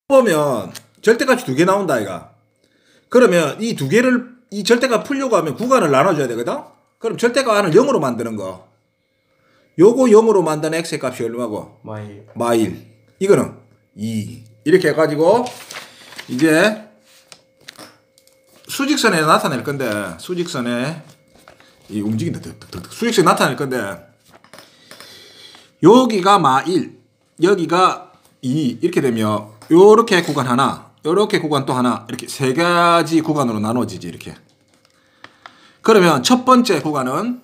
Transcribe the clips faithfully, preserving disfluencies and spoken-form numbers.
보면 절대값이 두 개 나온다 아이가. 그러면 이 두 개를 이 절대값 풀려고 하면 구간을 나눠줘야 되거든. 그럼 절대값을 영으로 만드는 거. 요거 영으로 만든 x의 값이 얼마고? 마일. 마일. 이거는 이. 이렇게 해가지고 이제 수직선에 나타낼 건데 수직선에 이 움직인다. 수직선에 나타낼 건데 여기가 마일, 여기가 이 이렇게 되면 요렇게 구간 하나, 요렇게 구간 또 하나, 이렇게 세 가지 구간으로 나눠지지 이렇게. 그러면 첫 번째 구간은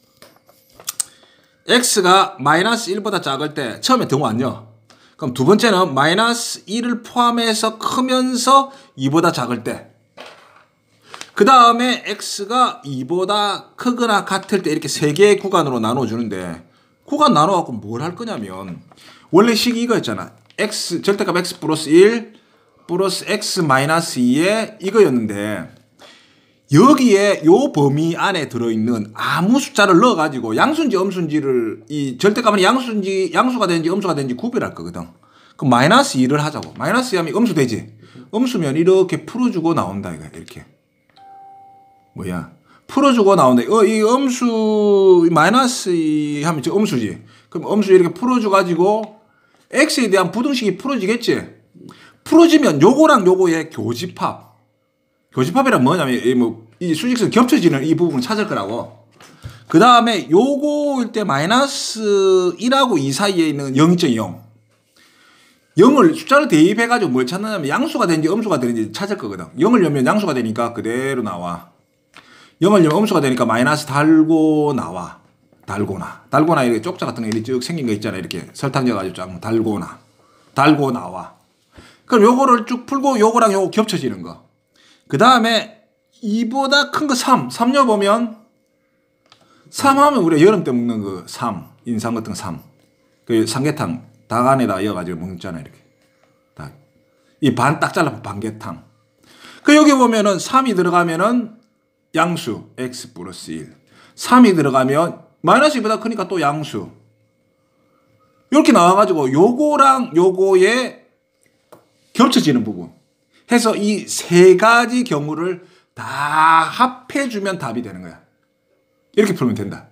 x가 마이너스 일보다 작을 때 처음에 등 왔죠. 그럼 두 번째는 마이너스 일을 포함해서 크면서 이보다 작을 때. 그 다음에 x가 이보다 크거나 같을 때 이렇게 세 개의 구간으로 나눠주는데 구간 나눠갖고 뭘 할 거냐면 원래 식이 이거였잖아. x 절대값 x 플러스 일 플러스 x 마이너스 이에 이거였는데 여기에 요 범위 안에 들어있는 아무 숫자를 넣어가지고 양수인지 음수인지를 이 절대값은 양수인지 양수가 되는지 음수가 되는지 구별할 거거든. 그럼 마이너스 이를 하자고. 마이너스 이 하면 음수 되지. 음수면 이렇게 풀어주고 나온다 이거 이렇게. 뭐야? 풀어주고 나온다. 어, 이 음수 마이너스 이 하면 저 음수지. 그럼 음수 이렇게 풀어줘가지고 x에 대한 부등식이 풀어지겠지. 풀어지면 요거랑 요거의 교집합. 교집합이란 뭐냐면 이 뭐 이 수직선 겹쳐지는 이 부분을 찾을 거라고. 그 다음에 요거일 때 마이너스 일하고 이 사이에 있는 영 점 영. 영을 숫자를 대입해가지고 뭘 찾느냐면 양수가 되는지 음수가 되는지 찾을 거거든. 영을 넣으면 양수가 되니까 그대로 나와. 영을 넣으면 음수가 되니까 마이너스 달고 나와. 달고나. 달고나 이렇게 쪽자 같은 거 이렇게 쭉 생긴 거 있잖아. 이렇게 설탕 넣어가지고 쫙 달고나. 달고 나와. 그럼 요거를 쭉 풀고 요거랑 요거 겹쳐지는 거. 그 다음에 이보다 큰 거 삼. 삼 넣어보면 삼 하면 우리가 여름 때 먹는 그 삼. 인삼 같은 거 삼. 그 삼계탕 닭 안에다 이어가지고 먹잖아. 이렇게. 닭. 이 반 딱 잘라서 반계탕. 그 여기 보면은 삼이 들어가면은 양수 x 플러스 일. 삼이 들어가면 마이너스 이보다 크니까 또 양수. 이렇게 나와가지고 요거랑 요거에 겹쳐지는 부분 해서 이 세 가지 경우를 다 합해주면 답이 되는 거야. 이렇게 풀면 된다.